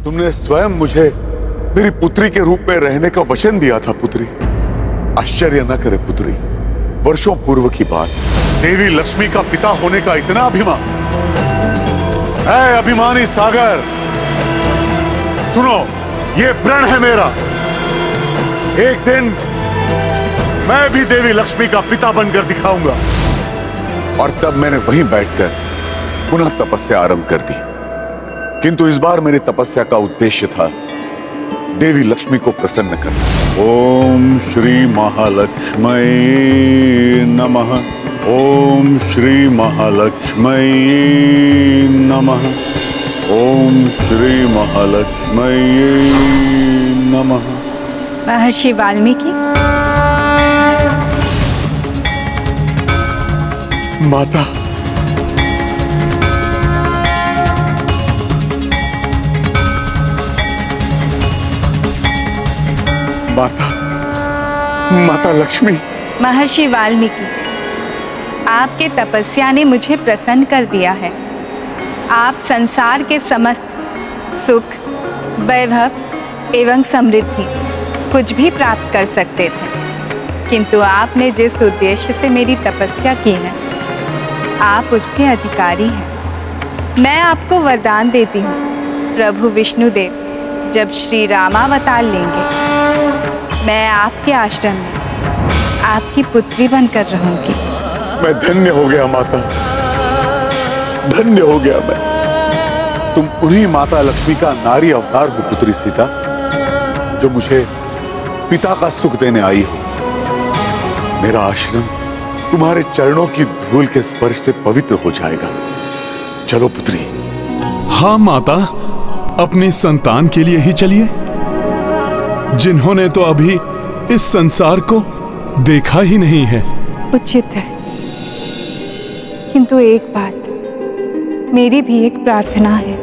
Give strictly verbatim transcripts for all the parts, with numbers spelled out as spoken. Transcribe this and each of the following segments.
तुमने स्वयं मुझे मेरी पुत्री के रूप में रहने का वचन दिया था पुत्री। आश्चर्य न करे पुत्री, वर्षों पूर्व की बात, देवी लक्ष्मी का पिता होने का इतना अभिमान। ऐ अभिमानी सागर, सुनो, ये प्रण है मेरा, एक दिन मैं भी देवी लक्ष्मी का पिता बनकर दिखाऊंगा। और तब मैंने वहीं बैठकर पुनः तपस्या आरंभ कर दी। किंतु इस बार मेरी तपस्या का उद्देश्य था देवी लक्ष्मी को प्रसन्न करना। ओम श्री महालक्ष्मी नमः। ओम श्री महालक्ष्मी नमः। ओम श्री महालक्ष्मी नमः। महर्षि वाल्मीकि, माता, माता, माता लक्ष्मी। महर्षि वाल्मीकि, आपके तपस्या ने मुझे प्रसन्न कर दिया है। आप संसार के समस्त सुख, वैभव एवं समृद्धि कुछ भी प्राप्त कर सकते थे, किंतु आपने जिस उद्देश्य से मेरी तपस्या की है, आप उसके अधिकारी हैं। मैं आपको वरदान देती हूँ, प्रभु विष्णुदेव जब श्री रामावतार लेंगे, मैं आपके आश्रम में आपकी पुत्री बनकर रहूंगी। मैं धन्य हो गया माता, धन्य हो गया मैं। तुम उन्हीं माता लक्ष्मी का नारी अवतार हो पुत्री सीता, जो मुझे पिता का सुख देने आई हो। मेरा आश्रम तुम्हारे चरणों की धूल के स्पर्श से पवित्र हो जाएगा। चलो पुत्री। हाँ माता, अपनी संतान के लिए ही चलिए, जिन्होंने तो अभी इस संसार को देखा ही नहीं है। उचित है, किंतु एक बात, मेरी भी एक प्रार्थना है।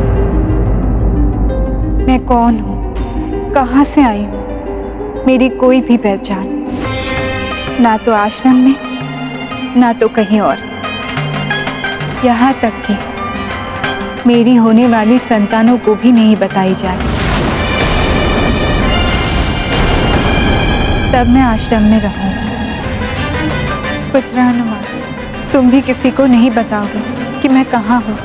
मैं कौन हूँ, कहाँ से आई हूँ, मेरी कोई भी पहचान ना तो आश्रम में, ना तो कहीं और। यहाँ तक कि मेरी होने वाली संतानों को भी नहीं बताई जाए। तब मैं आश्रम में रहूंगी। पुत्र हनुमान, तुम भी किसी को नहीं बताओगे कि मैं कहाँ हूँ,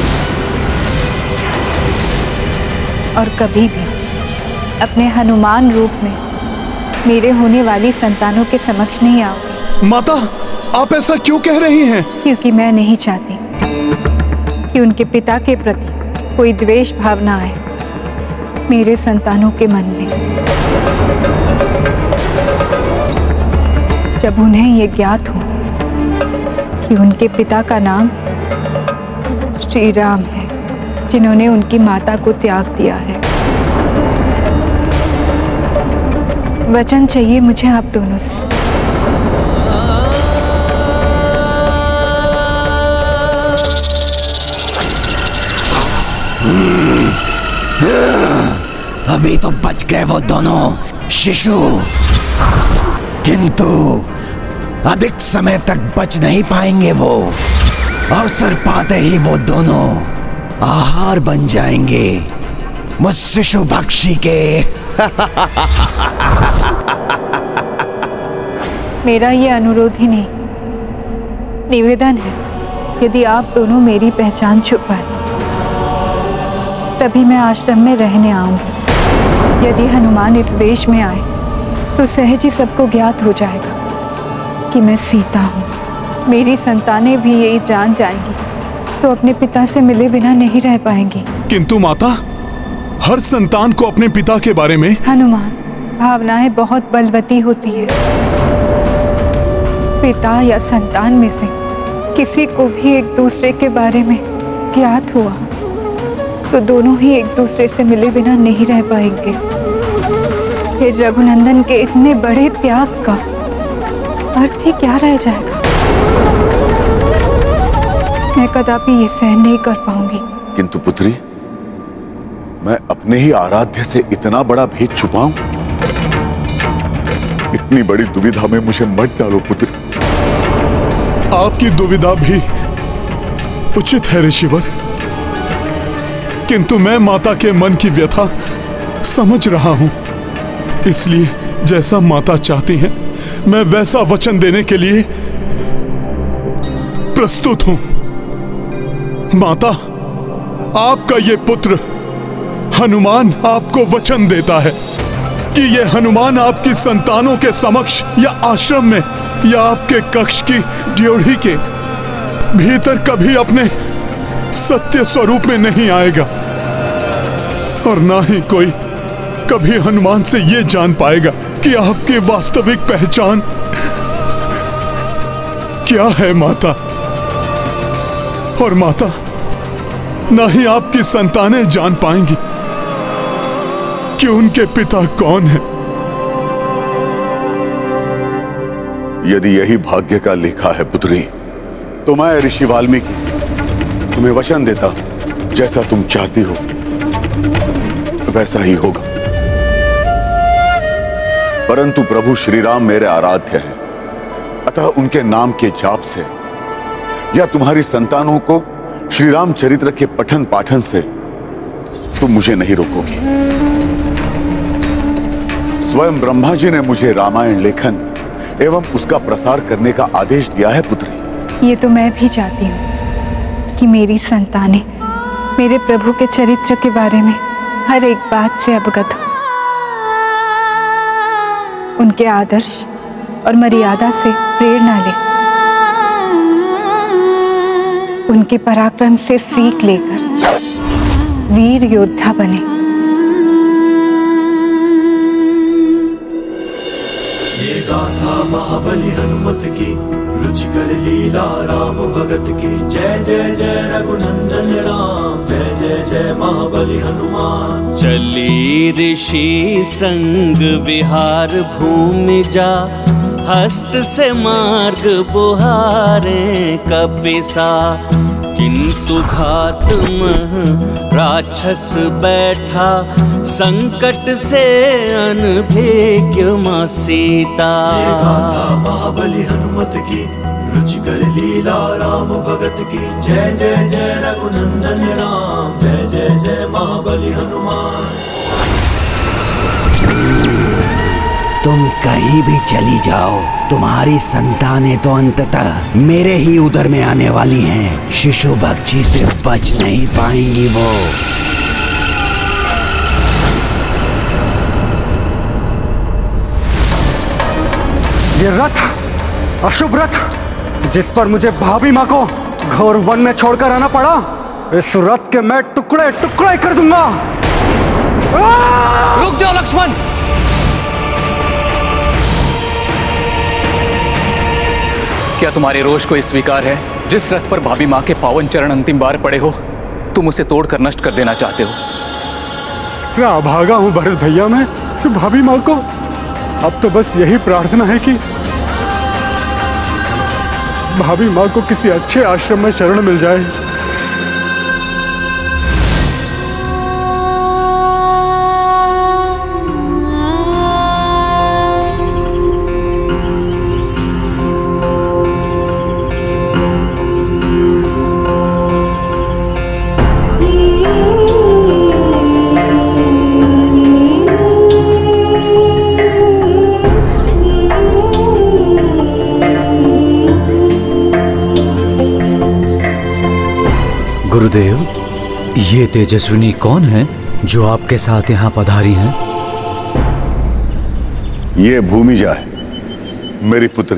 और कभी भी अपने हनुमान रूप में मेरे होने वाली संतानों के समक्ष नहीं आओगे। माता, आप ऐसा क्यों कह रही हैं? क्योंकि मैं नहीं चाहती कि उनके पिता के प्रति कोई द्वेष भावना आए मेरे संतानों के मन में। जब उन्हें ये ज्ञात हो कि उनके पिता का नाम श्री राम है, जिन्होंने उनकी माता को त्याग दिया है। वचन चाहिए मुझे आप दोनों से। अभी तो बच गए वो दोनों शिशु, किंतु अधिक समय तक बच नहीं पाएंगे। वो अवसर पाते ही वो दोनों आहार बन जाएंगे मुझ शिशु भक्षी के। मेरा ये अनुरोध ही नहीं, निवेदन है। यदि आप दोनों मेरी पहचान छुपाएं, तभी मैं आश्रम में रहने आऊंगी। यदि हनुमान इस वेश में आए तो सहज ही सबको ज्ञात हो जाएगा कि मैं सीता हूँ। मेरी संतानें भी यही जान जाएंगी तो अपने पिता से मिले बिना नहीं रह पाएंगी। किंतु माता, हर संतान को अपने पिता के बारे में। हनुमान, भावनाएं बहुत बलवती होती है। पिता या संतान में से किसी को भी एक दूसरे के बारे में ज्ञात हुआ तो दोनों ही एक दूसरे से मिले बिना नहीं रह पाएंगे। फिर रघुनंदन के इतने बड़े त्याग का अर्थ ही क्या रह जाएगा। मैं कदापि ये सहन नहीं कर पाऊंगी। किंतु पुत्री, मैं अपने ही आराध्य से इतना बड़ा भेद छुपाऊं? इतनी बड़ी दुविधा में मुझे मत डालो पुत्री। आपकी दुविधा भी उचित है ऋषिवर, किंतु मैं माता के मन की व्यथा समझ रहा हूं, इसलिए जैसा माता चाहती हैं मैं वैसा वचन देने के लिए प्रस्तुत हूं। माता, आपका ये पुत्र हनुमान आपको वचन देता है कि ये हनुमान आपकी संतानों के समक्ष या आश्रम में या आपके कक्ष की ड्योढ़ी के भीतर कभी अपने सत्य स्वरूप में नहीं आएगा, और ना ही कोई कभी हनुमान से ये जान पाएगा कि आपकी वास्तविक पहचान क्या है माता। और माता, ना ही आपकी संतानें जान पाएंगी कि उनके पिता कौन है। यदि यही भाग्य का लेखा है पुत्री, तो मैं ऋषि वाल्मीकि तुम्हें वचन देता हूं, जैसा तुम चाहती हो वैसा ही होगा। परंतु प्रभु श्री राम मेरे आराध्य हैं, अतः उनके नाम के जाप से या तुम्हारी संतानों को श्री राम चरित्र के पठन पाठन से तुम मुझे नहीं रोकोगी। स्वयं ब्रह्मा जी ने मुझे रामायण लेखन एवं उसका प्रसार करने का आदेश दिया है पुत्री। ये तो मैं भी चाहती हूँ कि मेरी संतानें मेरे प्रभु के चरित्र के बारे में हर एक बात से अवगत हो, उनके आदर्श और मर्यादा से प्रेरणा ले, उनके पराक्रम से सीख लेकर वीर योद्धा बने। ये गाथा महाबली हनुमत की, रुचिकर लीला राम भगत की। जय जय जय रघुनंदन राम, जय जय जय महाबली हनुमान। चली ऋषि संग विहार भूमि जा, हस्त से मार्ग बुहारे कपिसा। किंतु घात मह राक्षस बैठा, संकट से अनभिज्ञ मां सीता। ये गाथा महाबली हनुमत की, रुचिकर लीला राम भगत की। जय जय जय रघुनंदन राम, जय जय जय महाबली हनुमान। तुम कहीं भी चली जाओ, तुम्हारी संतानें तो अंततः मेरे ही उदर में आने वाली हैं। शिशु भक्षी से बच नहीं पाएंगी वो। ये रथ, अशुभ रथ, जिस पर मुझे भाभी माँ को घोर वन में छोड़कर आना पड़ा, इस रथ के मैं टुकड़े टुकड़े कर दूंगा। रुक जाओ लक्ष्मण। क्या तुम्हारे रोष को स्वीकार है? जिस रथ पर भाभी माँ के पावन चरण अंतिम बार पड़े हो, तुम उसे तोड़कर नष्ट कर देना चाहते हो। क्या भागा हूं भरत भैया मैं, जो भाभी माँ को। अब तो बस यही प्रार्थना है कि भाभी माँ को किसी अच्छे आश्रम में शरण मिल जाए। गुरुदेव, ये तेजस्विनी कौन है जो आपके साथ यहाँ पधारी हैं? ये भूमिजा है, मेरी पुत्री।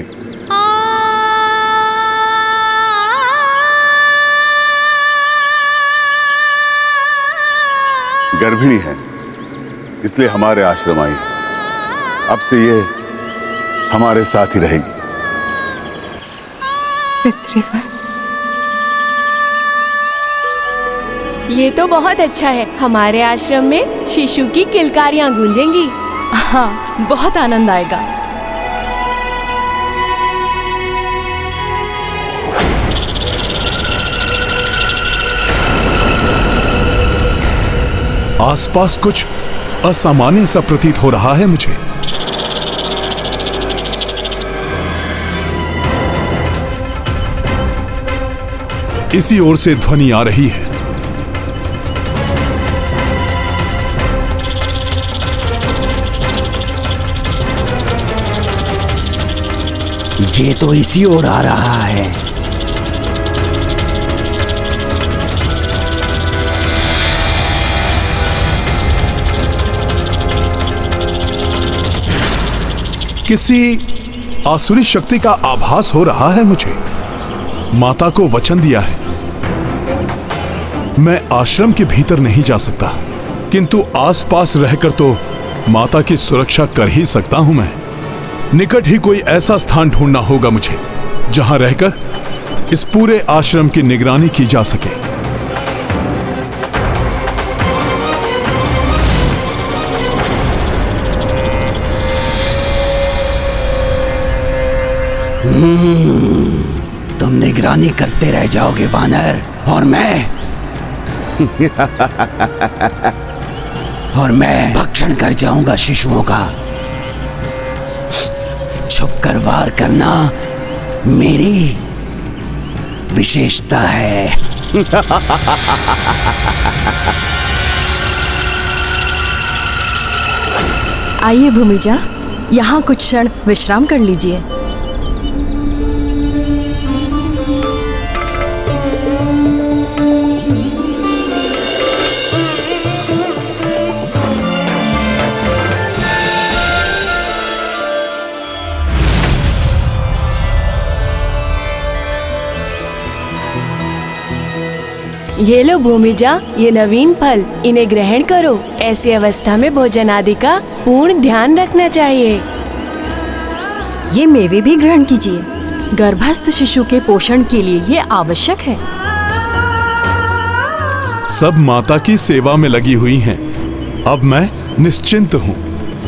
गर्भिणी है, इसलिए हमारे आश्रम आई है। अब से ये हमारे साथ ही रहेगी। पितृवर, ये तो बहुत अच्छा है। हमारे आश्रम में शिशु की किलकारियां गूंजेंगी। हाँ, बहुत आनंद आएगा। आसपास कुछ असामान्य सा प्रतीत हो रहा है मुझे। इसी ओर से ध्वनि आ रही है। ये तो इसी ओर आ रहा है। किसी आसुरी शक्ति का आभास हो रहा है मुझे। माता को वचन दिया है, मैं आश्रम के भीतर नहीं जा सकता, किंतु आसपास रहकर तो माता की सुरक्षा कर ही सकता हूं मैं। निकट ही कोई ऐसा स्थान ढूंढना होगा मुझे जहां रहकर इस पूरे आश्रम की निगरानी की जा सके। तुम निगरानी करते रह जाओगे वानर, और मैं और मैं भक्षण कर जाऊंगा शिशुओं का। छुप कर वार करना मेरी विशेषता है। आइए भूमिजा, यहाँ कुछ क्षण विश्राम कर लीजिए। ये लो भूमिजा, ये नवीन फल, इन्हें ग्रहण करो। ऐसी अवस्था में भोजन आदि का पूर्ण ध्यान रखना चाहिए। ये मेवे भी ग्रहण कीजिए, गर्भस्थ शिशु के पोषण के लिए ये आवश्यक है। सब माता की सेवा में लगी हुई हैं, अब मैं निश्चिंत हूं।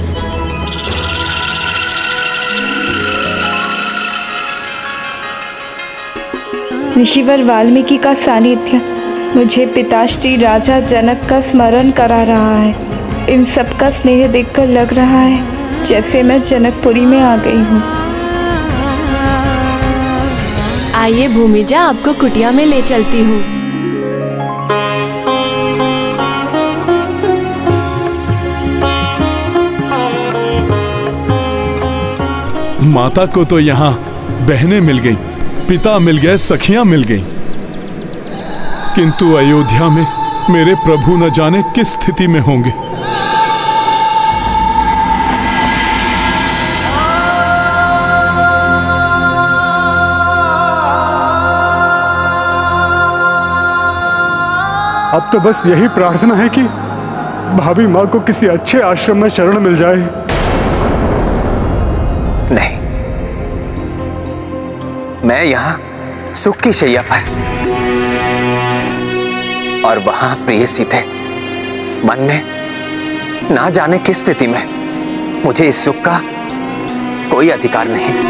ऋषिवर वाल्मीकि का सानिध्य मुझे पिताश्री राजा जनक का स्मरण करा रहा है। इन सब का स्नेह देखकर लग रहा है जैसे मैं जनकपुरी में आ गई हूँ। आइए भूमिजा, आपको कुटिया में ले चलती हूँ। माता को तो यहाँ बहनें मिल गई, पिता मिल गए, सखियां मिल गई, किंतु अयोध्या में मेरे प्रभु न जाने किस स्थिति में होंगे। अब तो बस यही प्रार्थना है कि भाभी माँ को किसी अच्छे आश्रम में शरण मिल जाए। नहीं, मैं यहां सुख की शैया पर और वहां प्रिय सीते मन में ना जाने किस स्थिति में, मुझे इस सुख का कोई अधिकार नहीं।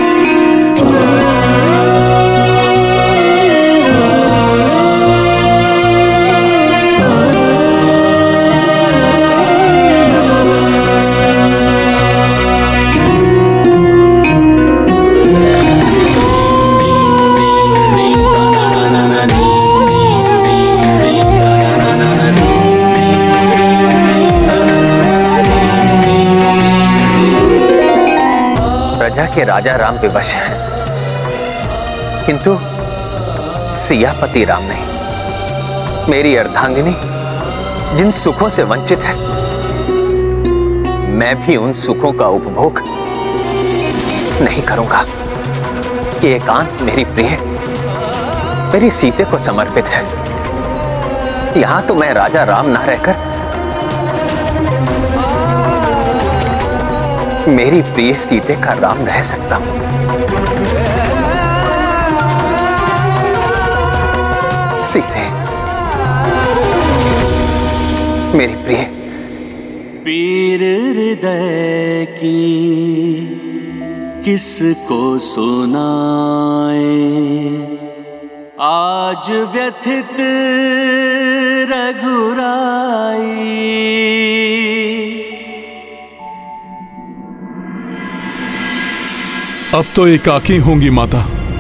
के राजा राम विवश हैं, किंतु सियापति राम नहीं। मेरी अर्धांगिनी जिन सुखों से वंचित है, मैं भी उन सुखों का उपभोग नहीं करूंगा। ये एकांत मेरी प्रिय, मेरी सीते को समर्पित है। यहां तो मैं राजा राम ना रहकर मेरी प्रिय सीते का राम रह सकता हूं। सीते, मेरी प्रिय। पीर हृदय की किसको सुनाए, आज व्यथित रघुराई। अब तो एकाकी होंगी माता।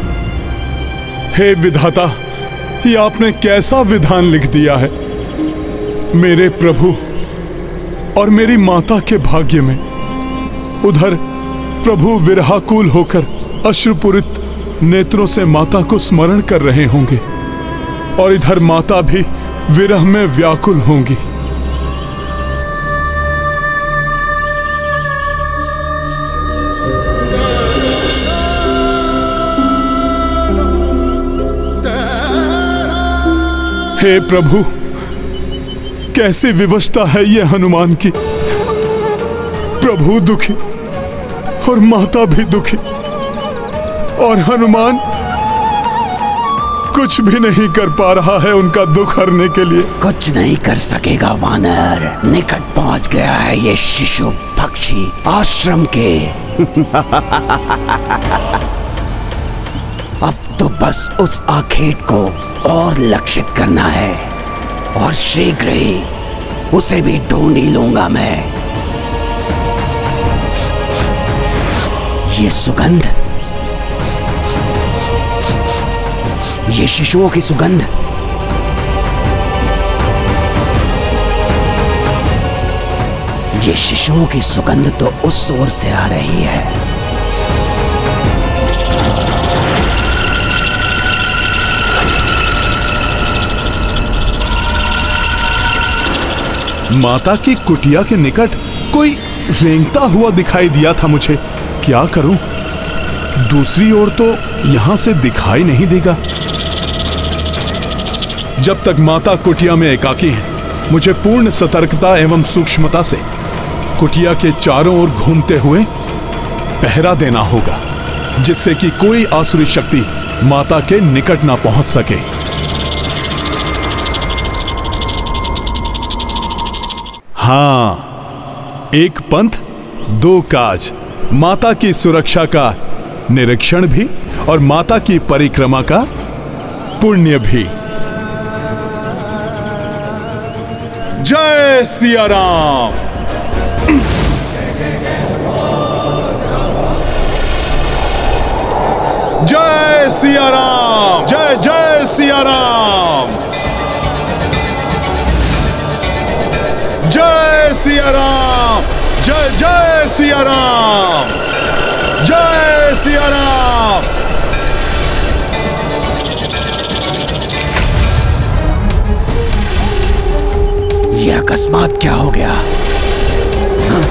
हे विधाता, ये आपने कैसा विधान लिख दिया है। मेरे प्रभु और मेरी माता के भाग्य में उधर प्रभु विरहाकुल होकर अश्रुपूरित नेत्रों से माता को स्मरण कर रहे होंगे और इधर माता भी विरह में व्याकुल होंगी। हे प्रभु, कैसी विवशता है ये हनुमान की। प्रभु दुखी और माता भी दुखी, और हनुमान कुछ भी नहीं कर पा रहा है उनका दुख हरने के लिए। कुछ नहीं कर सकेगा वानर। निकट पहुंच गया है ये शिशु पक्षी आश्रम के। अब तो बस उस आखेट को और लक्षित करना है, और शीघ्र ही उसे भी ढूंढ ही लूंगा मैं। ये सुगंध, ये शिशुओं की सुगंध, ये शिशुओं की सुगंध तो उस ओर से आ रही है। माता की कुटिया के निकट कोई रेंगता हुआ दिखाई दिया था मुझे। क्या करूं? दूसरी ओर तो यहां से दिखाई नहीं देगा। जब तक माता कुटिया में एकाकी है, मुझे पूर्ण सतर्कता एवं सूक्ष्मता से कुटिया के चारों ओर घूमते हुए पहरा देना होगा, जिससे कि कोई आसुरी शक्ति माता के निकट ना पहुंच सके। हाँ, एक पंथ दो काज। माता की सुरक्षा का निरीक्षण भी और माता की परिक्रमा का पुण्य भी। जय सिया राम। जय सिया राम। जय जय सिया राम। जय सिया राम। जय जय सिया राम। जय सिया राम। ये अकस्मात क्या हो गया? हाँ?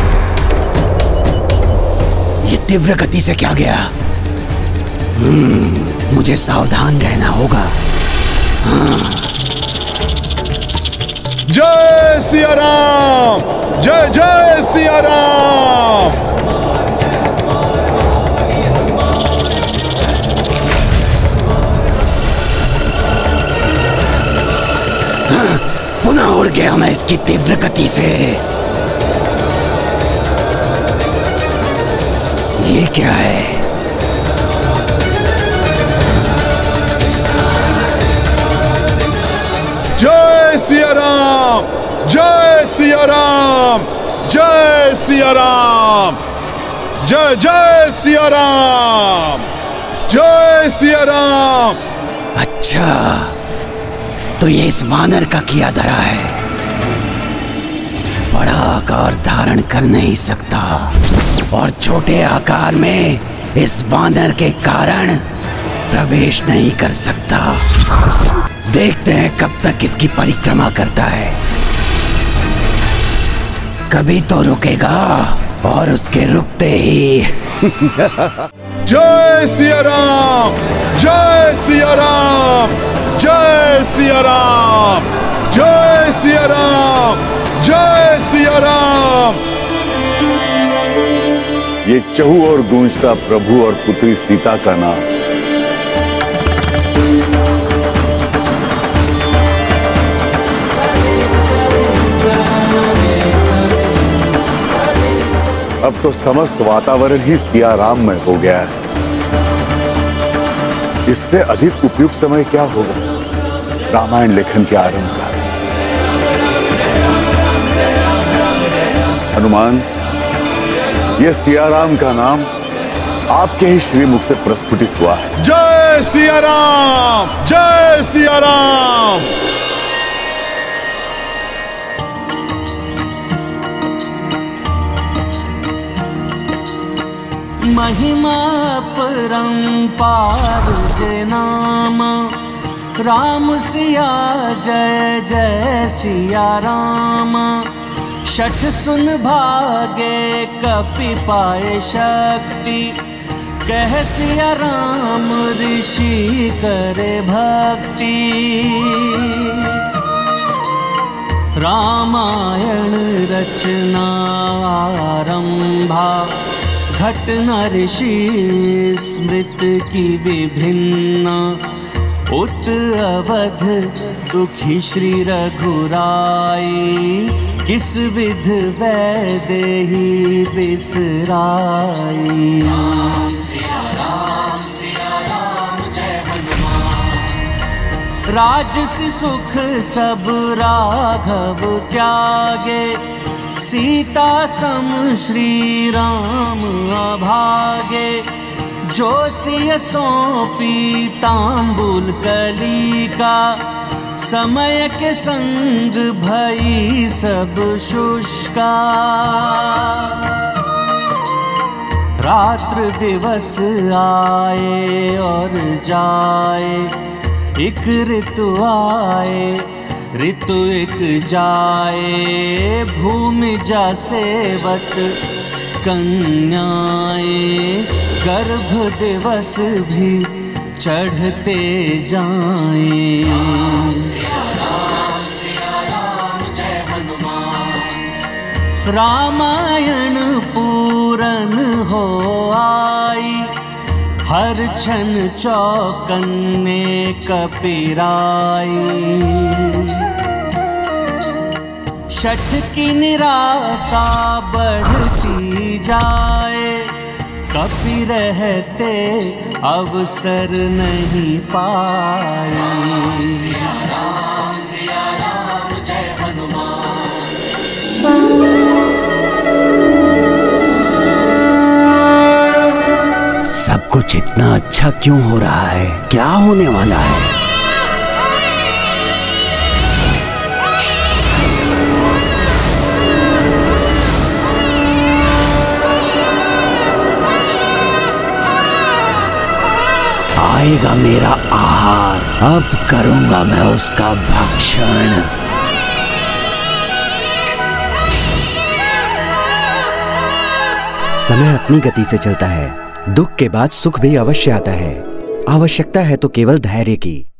ये तीव्र गति से क्या गया? हम्म, मुझे सावधान रहना होगा। हाँ। जय सिया राम। जय जय सिया राम। हाँ, पुनः उड़ गया मैं इसकी तीव्र गति से। ये क्या है? जय सिया राम। जय सिया राम। जय सिया राम। जय जय सिया राम। जय सिया राम। अच्छा, तो ये इस वानर का किया धरा है। बड़ा आकार धारण कर नहीं सकता और छोटे आकार में इस वानर के कारण प्रवेश नहीं कर सकता। देखते हैं कब तक इसकी परिक्रमा करता है। कभी तो रुकेगा और उसके रुकते ही जय सिया राम। जय सिया राम। जय सिया राम। जय सिया राम। जय सिया राम। ये चहु और गूंजता प्रभु और पुत्री सीता का नाम। अब तो समस्त वातावरण ही सिया राम में हो गया है। इससे अधिक उपयुक्त समय क्या होगा रामायण लेखन के आरंभ का? हनुमान, ये सिया राम का नाम आपके ही श्रीमुख से प्रस्फुटित हुआ है। जय सिया राम। जय सिया राम। महिमा परंपार जे नाम, राम सिया जय जय सिया राम। शठ सुन भागे कपि पाए शक्ति, कह सिया राम ऋषि करे भक्ति। रामायण रचना आरंभा, घटना ऋषि स्मृत की विभिन्न। उत अवध दुखी श्री रघुराई, किस विध वैदेही बिसराई। राम सिया राम सिया राम जय हनुमान। राजसी सुख सब राघव त्यागे, सीता सम श्री राम अभागे। जो सिय सौंपी तांबुल कली का, समय के संग भई सब शुष्का। रात्र दिवस आए और जाए, एक ऋतु आए ऋतु एक जाए। भूमि जा सेवत कन्याएं, गर्भ दिवस भी चढ़ते जाएं। राम सिया राम सिया राम जय हनुमान। रामायण पूरन हो आई, हर क्षण चौकन्ने कपिराई। शठ की निराशा बढ़ती जाए, कपि रहते अवसर नहीं पाए। राम सिया राम सिया राम जय हनुमान। सब कुछ इतना अच्छा क्यों हो रहा है? क्या होने वाला है? आएगा मेरा आहार, अब करूंगा मैं उसका भक्षण। समय अपनी गति से चलता है, दुख के बाद सुख भी अवश्य आता है। आवश्यकता है तो केवल धैर्य की।